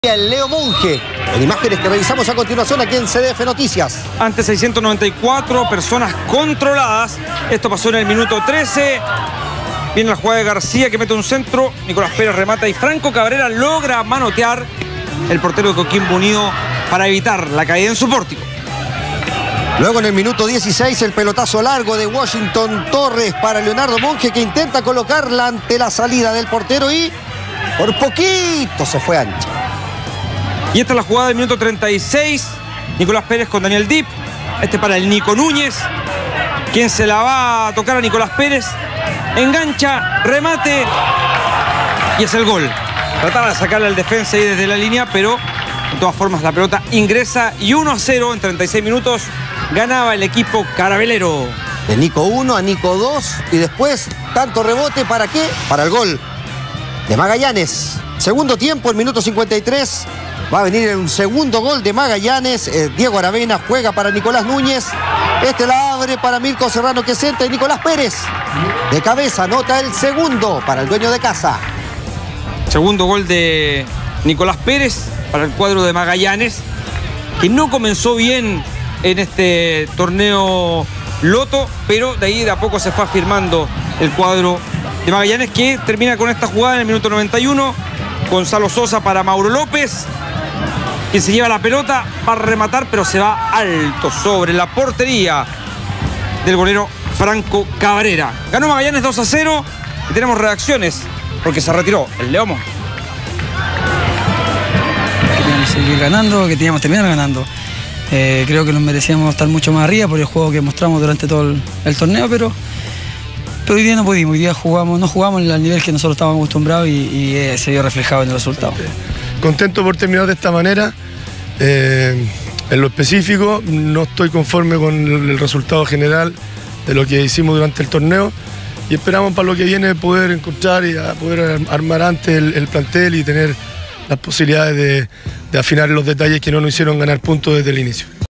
El Leo Monge, en imágenes que revisamos a continuación aquí en CDF Noticias. Ante 694 personas controladas. Esto pasó en el minuto 13. Viene la jugada de García que mete un centro. Nicolás Pérez remata y Franco Cabrera logra manotear el portero de Coquimbo Unido para evitar la caída en su pórtico. Luego en el minuto 16 el pelotazo largo de Washington Torres para Leonardo Monge, que intenta colocarla ante la salida del portero y por poquito se fue ancha. Y esta es la jugada del minuto 36. Nicolás Pérez con Daniel Dip. Este para el Nico Núñez, quien se la va a tocar a Nicolás Pérez. Engancha, remate y es el gol. Trataba de sacarle al defensa ahí desde la línea, pero de todas formas la pelota ingresa y 1-0 en 36 minutos ganaba el equipo carabelero. De Nico 1 a Nico 2 y después tanto rebote, ¿para qué? Para el gol de Magallanes. Segundo tiempo, el minuto 53. Va a venir un segundo gol de Magallanes. Diego Aravena juega para Nicolás Núñez. Este la abre para Mirko Serrano, que centra, y Nicolás Pérez de cabeza anota el segundo para el dueño de casa. Segundo gol de Nicolás Pérez para el cuadro de Magallanes, que no comenzó bien en este torneo loto, pero de ahí de a poco se fue afirmando el cuadro de Magallanes, que termina con esta jugada en el minuto 91. Gonzalo Sosa para Mauro López, quien se lleva la pelota, va a rematar, pero se va alto sobre la portería del golero Franco Cabrera. Ganó Magallanes 2-0 y tenemos reacciones porque se retiró el Leo Monge. Queríamos seguir ganando, que teníamos que terminar ganando. Creo que nos merecíamos estar mucho más arriba por el juego que mostramos durante todo el torneo, pero hoy día no pudimos. Hoy día no jugamos al nivel que nosotros estábamos acostumbrados y se vio reflejado en el resultado. Contento por terminar de esta manera. En lo específico, no estoy conforme con el resultado general de lo que hicimos durante el torneo y esperamos para lo que viene poder encontrar y poder armar antes el plantel y tener las posibilidades de afinar los detalles que no nos hicieron ganar puntos desde el inicio.